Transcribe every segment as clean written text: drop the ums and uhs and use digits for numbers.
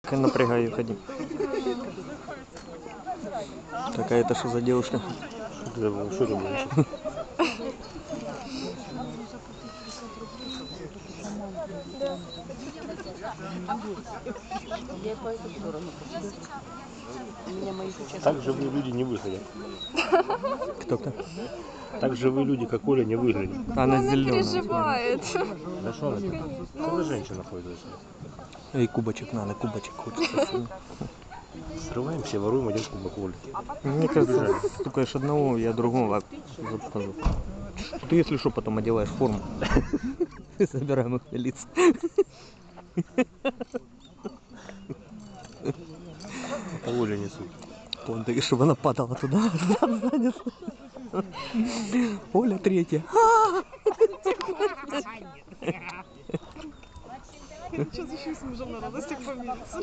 Напрягай ее, ходи. Какая это что за девушка? Что ты будешь? Так живые люди не выглядят. Кто-то? Так живые люди, как Оля, не выглядят. Она зеленая. Переживает. Да что она? Что за женщина ходит вообще? Эй, кубочек надо, кубочек хочется. Срываем все, воруем один кубок Оли. Мне кажется, стукаешь одного, я другого запхожу. Ты, если что, потом одеваешь форму. И собираем их лиц. Оля несут. Вон, ты, чтобы она падала туда. Оля третья. Сейчас еще и с мужем на радостях помириться.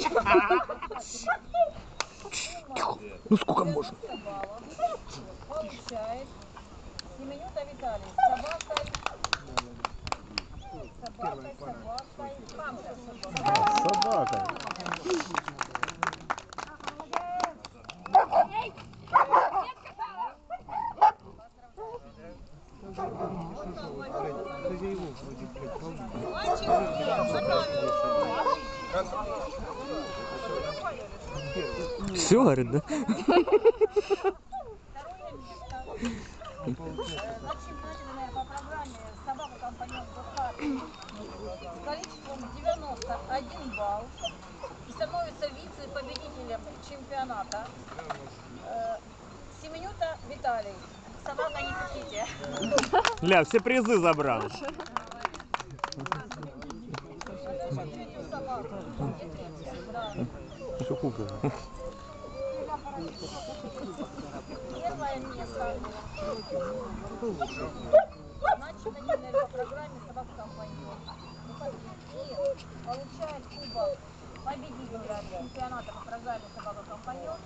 Ну сколько можно? Получает. Семенюта Виталий. Собакой. Собака. Все, говорит, да? По программе «Собака-компаньон Бухар» с количеством 91 балл и становится вице-победителем чемпионата. Семенюта Виталий. Собака не хотите. Ля, все призы забрал. Все куплено. Первое место. Значит, по программе «Собака-компаньон». И получает кубок победителя чемпионата по программе «Собака-компаньон».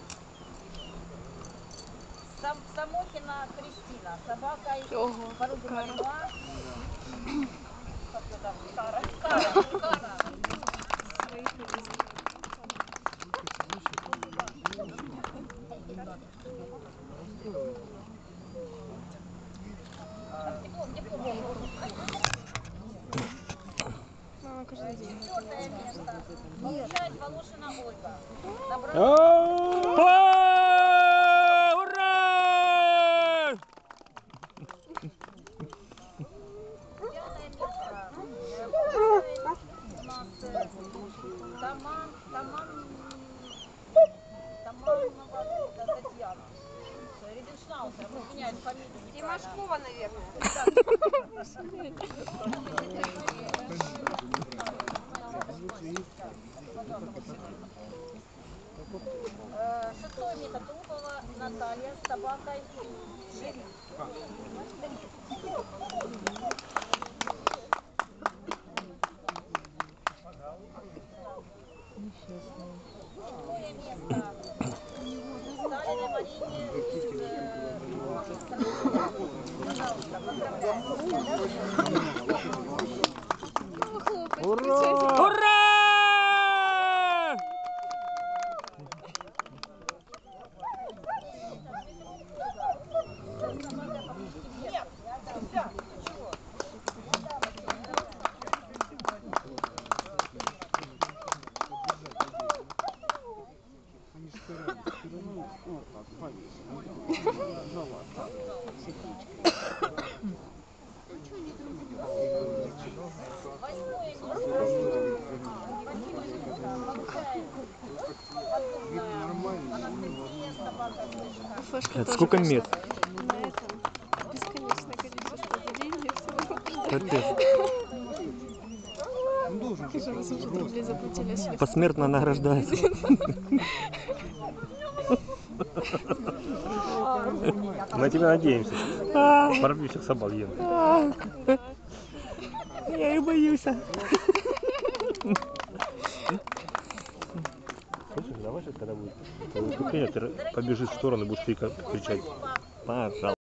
Самохина Кристина. Собакой породы Малинуа. Как ее там? Кара. Мама каждый день. Четвертое место. Получает Волошина Ольга. Ура! Пятое место. У нас Таманова Татьяна. Риденшнаузер. Меняет фамилию. Тимошкова, наверное. Шестое место. Трупова Наталья с собакой Шериф. Второе место. Сталиной Марине. Пожалуйста, поздравляю. Ура! Ура! Это сколько мест? На этом бесконечное количество денег. Капец. Уже 800 рублей заплатили. Если Посмертно награждается. На тебя надеемся. Порви всех собак ем. Я и боюсь. Слышишь, давай сейчас, когда будет выступление, ты побежишь в сторону и будешь кричать. Пожалуйста.